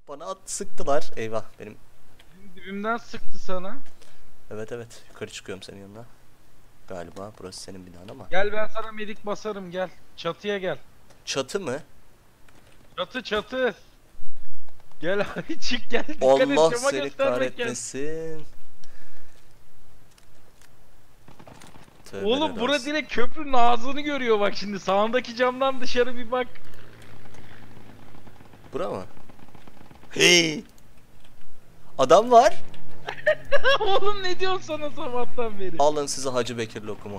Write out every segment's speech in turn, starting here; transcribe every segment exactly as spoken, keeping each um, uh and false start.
Bana at sıktılar. Eyvah benim. Dibimden sıktı sana. Evet evet yukarı çıkıyorum senin yanına. Galiba burası senin binan ama. Gel ben sana medik basarım gel. Çatıya gel. Çatı mı? Çatı çatı. Gel hadi çık gel. Dikkat Allah et, cama seni göstermek kahretmesin. Tövbeler Oğlum bura olsun. direkt köprünün ağzını görüyor bak şimdi. Sağındaki camdan dışarı bir bak. Bura mı? Hey! Adam var. Oğlum ne diyorsun sana sabahtan beri? Alın size Hacı Bekir lokumu.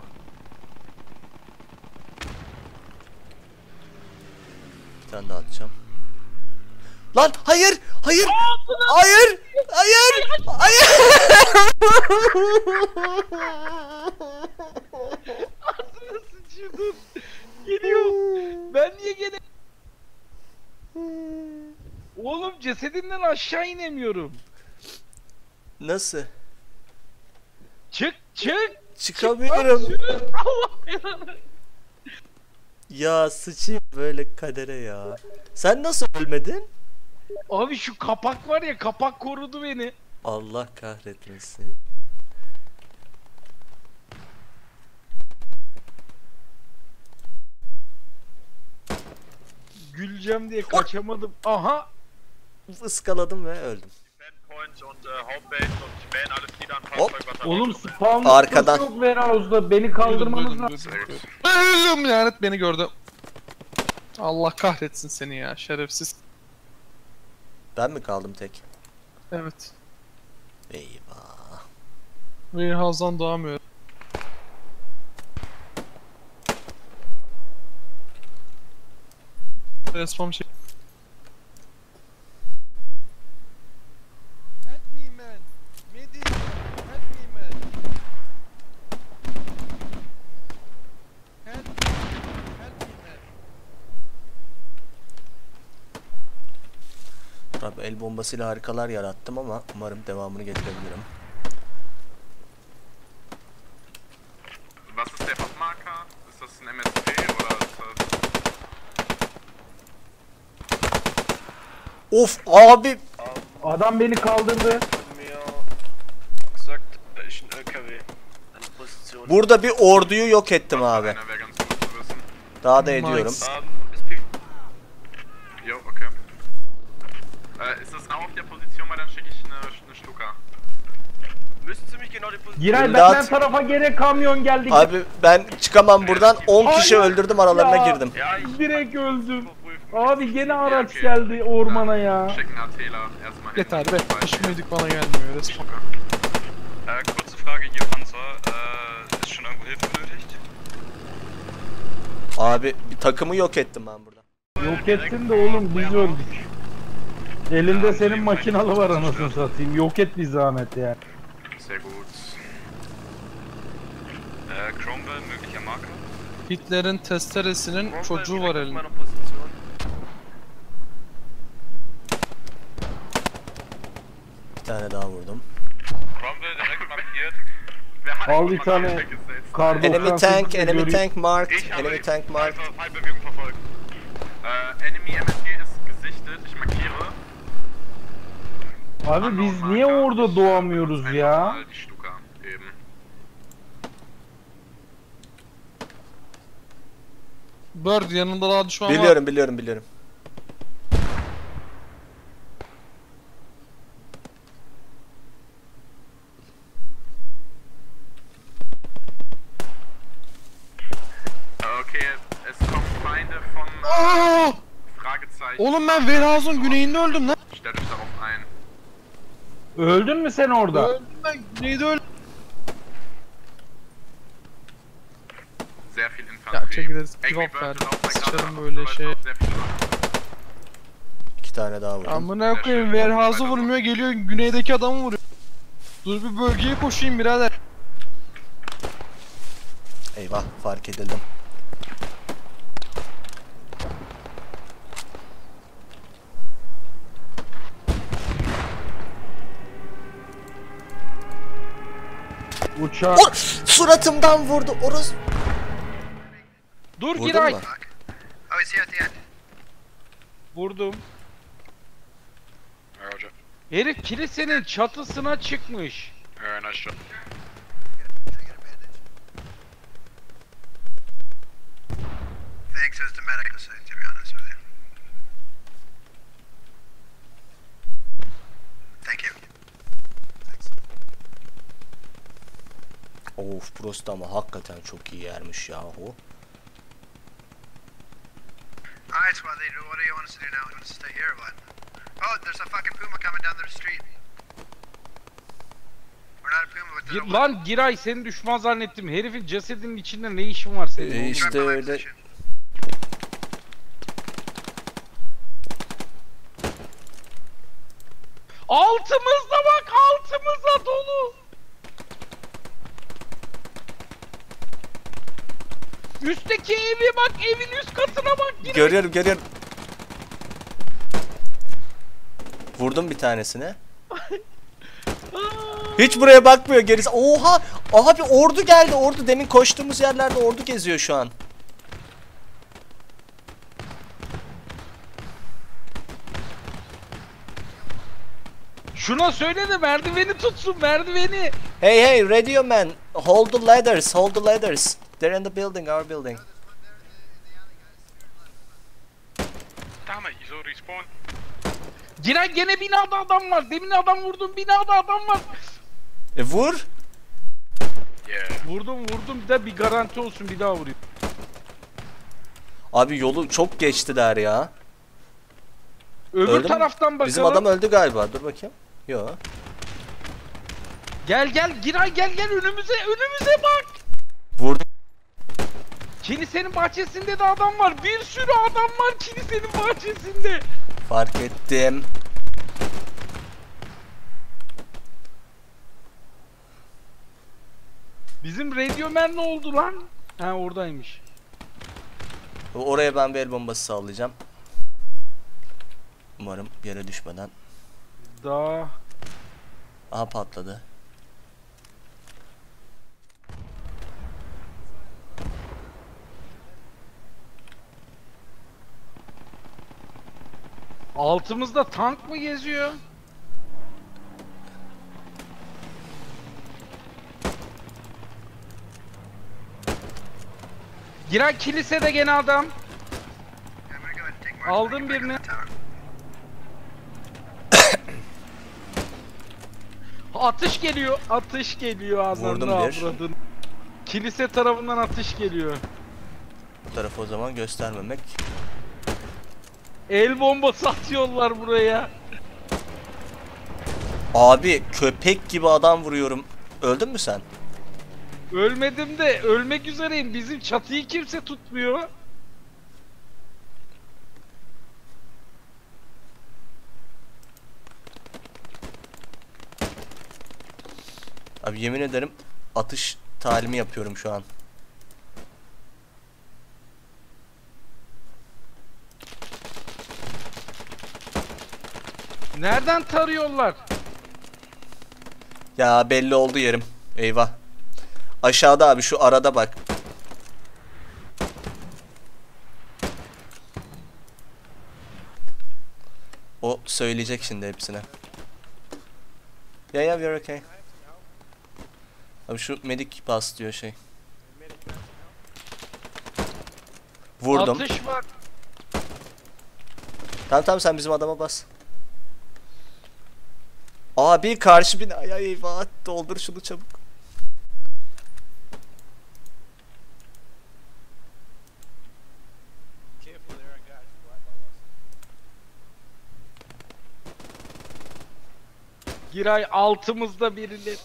Bir tane daha atacağım. Lan hayır! Hayır! Hayır! Hayır! Hayır! Ağzına sıçıyordun. Geliyor. Ben niye gene... Oğlum cesedinden aşağı inemiyorum. Nasıl? Çık çık. Çıkamıyorum. Çık lan, sürün. Allah belanı. Ya sıçayım böyle kadere ya. Sen nasıl ölmedin? Abi şu kapak var ya, kapak korudu beni. Allah kahretmesin. Güleceğim diye kaçamadım. Aha. Iskaladım ve öldüm. Hop. Oğlum spawn Arkadan. yok warehouse'da, beni kaldırmanız lazım. Öldüm lanet, beni gördü. Allah kahretsin seni ya şerefsiz. Ben mi kaldım tek? Evet. Eyvah. Warehouse'dan doğamıyor. Respawn şey. Help me, man. Medic, help me, man. Help me, help me, man. Tabii el bombasıyla harikalar yarattım ama umarım devamını getirebilirim. Was ist der Marker? Ist das ein M S P oder ist das... Of abi. Adam beni kaldırdı. Burada bir orduyu yok ettim abi. Einer wäre ganz gut zu wissen. Daha da ediyorum. Jo, okay. Äh, ist das auf der Position, weil dann schicke ich eine, eine Stuka. Giray İmdat. benden tarafa gene kamyon geldi. Abi ben çıkamam buradan. on kişi Hayır. öldürdüm, aralarına Ya. girdim. Direkt öldüm. Abi gene araç geldi ormana ya. Schicken HTler erstmal hin. Yeter be. Hiç medik bana gelmiyor respawn. Äh, kurze Frage hier, Panzer. Äh, ist schon irgendwo Hilfe benötigt? Abi bir takımı yok ettim ben burada. Yok ettin de oğlum biz öldük. Elinde senin makinalı var anasını satayım. Yok et bir zahmet ya. Sehr gut. Äh, Cromwell, möglicher Marker? Hitler'in testeresinin çocuğu var elinde. Bir tane daha vurdum. Cromwell direkt markiert. Wer hat Al das bir mal tane weggesetzt? kar Enemy doksan tank, sekiz enemy görüyor- tank marked, Ich habe enemy tank marked. also Fallbewegung verfolgt. Äh, Enemy M S G ist gesichtet. Ich markiere. Abi biz niye orada doğamıyoruz Einfach ya? mal die Stuka eben. Bird yanında daha düşman var. Biliyorum biliyorum biliyorum. Okay, es kommen Feinde vom äh, Aa! Fragezeichen. Oğlum ben Warehouse'un güneyinde öldüm lan. Stellt euch darauf ein. Öldün mü sen orada? Öldüm ben güneyde öldüm. Sehr viel Ya Infanterie. çekiliriz. Angry Drop Bird verdim. laufen da gerade Sıçarım ab, böyle Leute, şey. auch sehr viele Leute. İki tane daha vurdum. Amına koyayım, Warehouse'u vurmuyor, geliyor güneydeki adamı vuruyor. Dur bir bölgeye koşayım birader. Eyvah fark edildim. Uçak. Oh! Suratımdan vurdu orası. Dur Vurdun Giray. mu? Oh, he's here at the end. Vurdum. Herif kilisenin çatısına çıkmış. Yeah, nice shot. Thanks as the medical side, to be honest with you. Thank you. Thanks. Of burası da ama hakikaten çok iyi yermiş yahu. Alright, squad leader, what do you want us to do now? You want us to stay here or what? Oh, there's a fucking puma coming down the street. We're not a puma, but there's a Gi- Lan Giray seni düşman zannettim. Herifin cesedinin içinde ne işin var senin? Ee, oğlum? işte Drive by my öyle. position. Altımızda bak, altımızda dolu. Üstteki evi bak, evin üst katına bak. Giray. Görüyorum görüyorum. Vurdum bir tanesine. Hiç buraya bakmıyor gerisi. Oha! Abi ordu geldi ordu. Demin koştuğumuz yerlerde ordu geziyor şu an. Şuna söyle de merdiveni tutsun, merdiveni. Hey hey radio man. Hold the ladders. Hold the ladders. They're in the building. Our building. Damn it, he's already spawned. Giray gene binada adam var. Demin adam vurdum, binada adam var. E vur. Yeah. Vurdum vurdum bir de bir garanti olsun bir daha vurayım. Abi yolu çok geçtiler ya. Öbür Öldü mü? taraftan bakalım. Bizim adam öldü galiba. Dur bakayım. Yo. Gel gel Giray gel gel önümüze önümüze bak. Vurdum. Kilisenin bahçesinde de adam var. Bir sürü adam var kilisenin bahçesinde. Fark ettim. Bizim radyomen ne oldu lan? Ha oradaymış. Oraya ben bir el bombası sallayacağım. Umarım yere düşmeden. Daha Aha patladı. altımızda tank mı geziyor? Giray kilisede gene adam. Yeah, I'm gonna go ahead and take Mark. Aldım birini. Tower. Atış geliyor. Atış geliyor ağzına. Vurdum bir. avradın. Kilise tarafından atış geliyor. Bu tarafı o zaman göstermemek. El bombası atıyorlar buraya. Abi köpek gibi adam vuruyorum. Öldün mü sen? Ölmedim de ölmek üzereyim. Bizim çatıyı kimse tutmuyor. Abi yemin ederim atış talimi yapıyorum şu an. Nereden tarıyorlar? Ya belli oldu yerim. Eyvah. Aşağıda abi şu arada bak. O söyleyecek şimdi hepsine. Ya ya we're okay. Abi şu medic pass diyor şey. Vurdum. Atış var. Tamam tamam sen bizim adama bas. Abi karşı binaya eyvah. Doldur şunu çabuk. Giray altımızda birileri.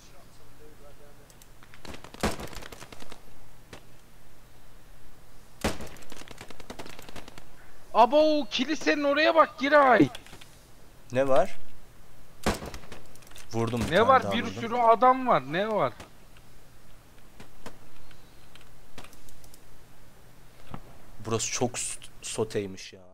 Abo kilisenin oraya bak Giray. Ne var? Vurdum bir Ne tane var? daha Bir vurdum. sürü adam var. Ne var? Burası çok soteymiş ya.